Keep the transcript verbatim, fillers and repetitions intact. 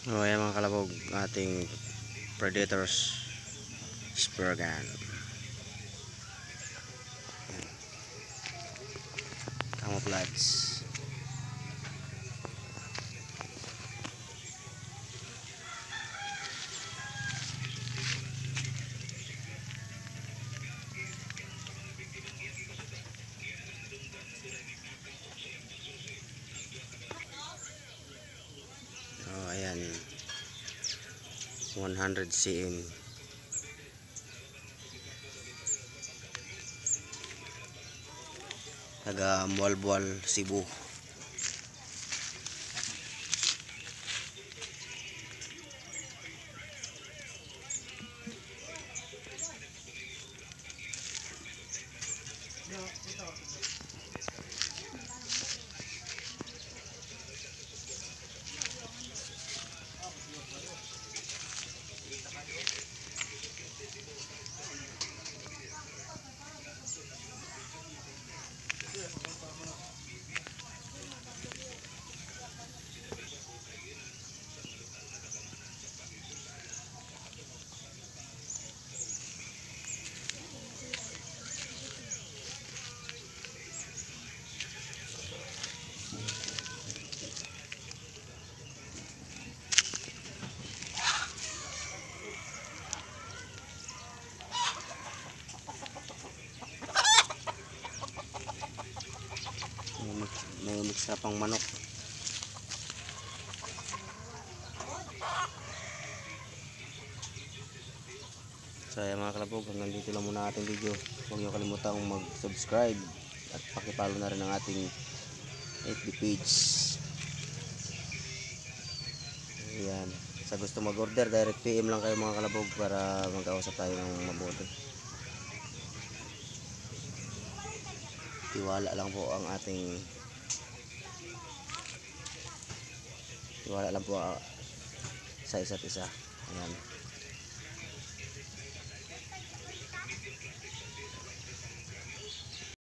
O ayan mga kalabog, ating Predators spear gun. Camouflage. Oh, ayan. one hundred centimeters. Taga Mualbual, Cebu. May mix na pang manok. So ayan mga kalabog, hanggang dito lang muna ating video. Huwag niyo kalimutang mag-subscribe at pakipalo na rin ang ating F B page. Ayan. Sa gusto mag-order, direct P M lang kayo mga kalabog para magkausap tayo ng mabuti. Tiwala lang po ang ating Tiwala lang po uh, sa isa't isa. Ayan.